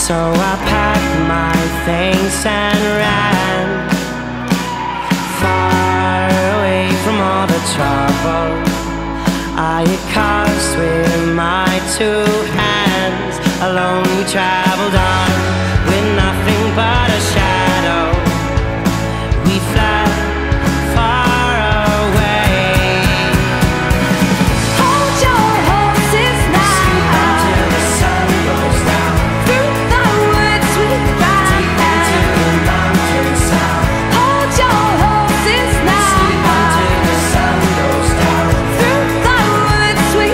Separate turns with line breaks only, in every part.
So I packed my things and ran far away from all the trouble I had caused with my two hands. Alone we traveled on with nothing but a shadow. We fled far away.
Hold your horses now.
Sleep until the sun goes down.
Through the woods we ride.
Deep into the mountains sound.
Hold your horses now.
Sleep until the sun goes down.
Through the woods we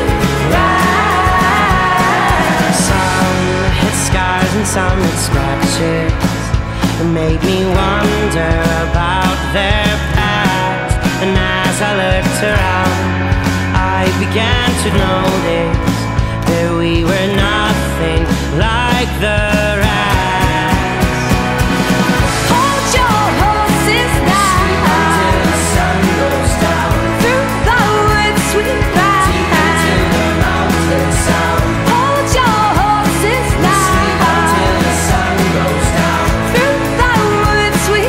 ride.
Some hit scars and some hit scratches. It made me wonder about their past. And as I looked around, I began to notice that we were nothing like the rest.
Hold your horses now.
Sleep until the sun goes down.
Through the woods we ride.
Deep into the mountains sound.
Hold your horses now.
Sleep until the sun goes down.
Through the woods we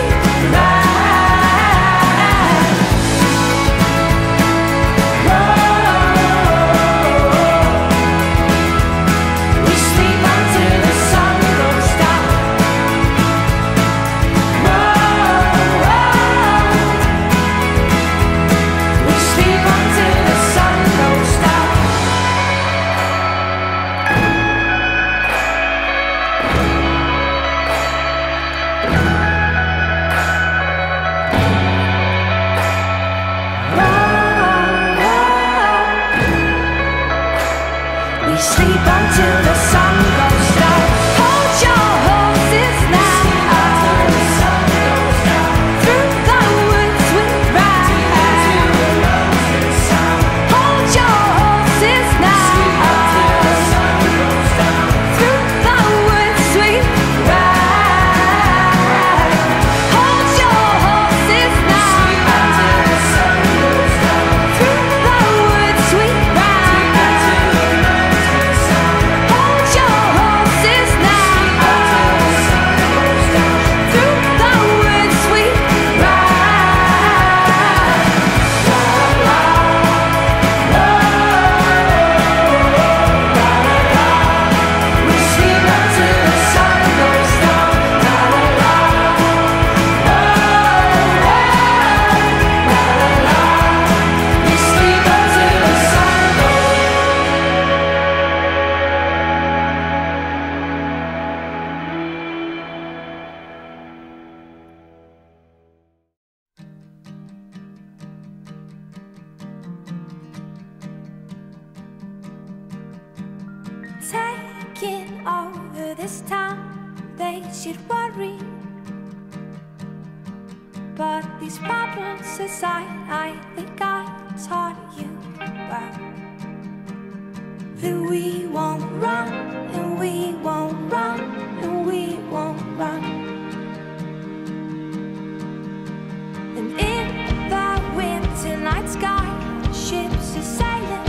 ride.
We sleep until the sun goes down. We sleep until the sun goes down. We sleep until the sun goes down.
Hold your horses now.
Until the sun goes down.
Through the woods we ride.
Till the mountains sound.
Hold your horses now.
Until the sun goes down.
Through the woods we ride. Hold your horses now.
Until the sun goes down.
Through the woods we ride.
Till the mountains sound.
Hold your horses now.
Until the sun goes down.
Through the woods we ride.
We sleep until the sun goes down. We sleep until the sun goes
Taking over this town, they should worry. But these problems aside, I think I taught you well that we won't run, and we won't run, and we won't run. And in the winter night sky, ships are sailing,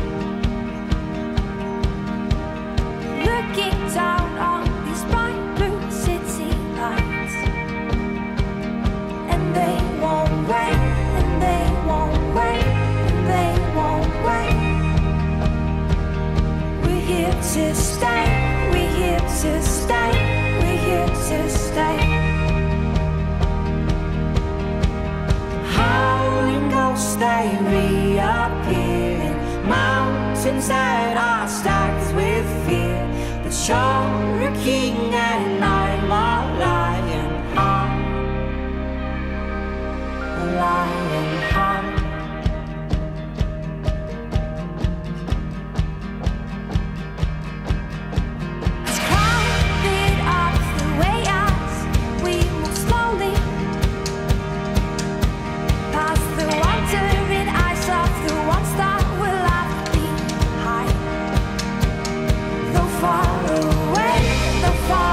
looking down on these bright blue city lights. And they won't wait, and they won't wait, and they won't wait. We're here to stay, we're here to stay, we're here to stay.
howling ghosts, they reappear in mountains that are stacked with fear. But you're a king and I'm a lionheart. A lionheart.
Let's climb it up the way as we move slowly past the wandering eyes of the ones that will left behind. Though far away, though far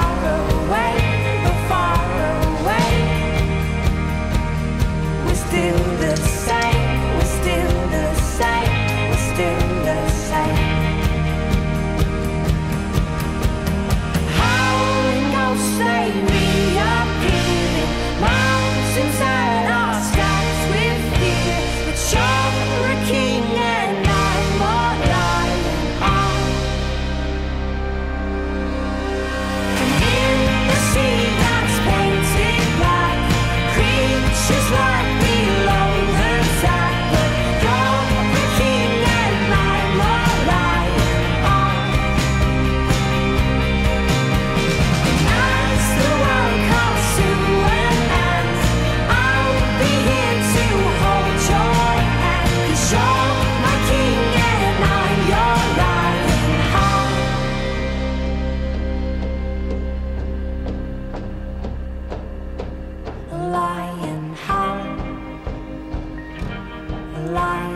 light.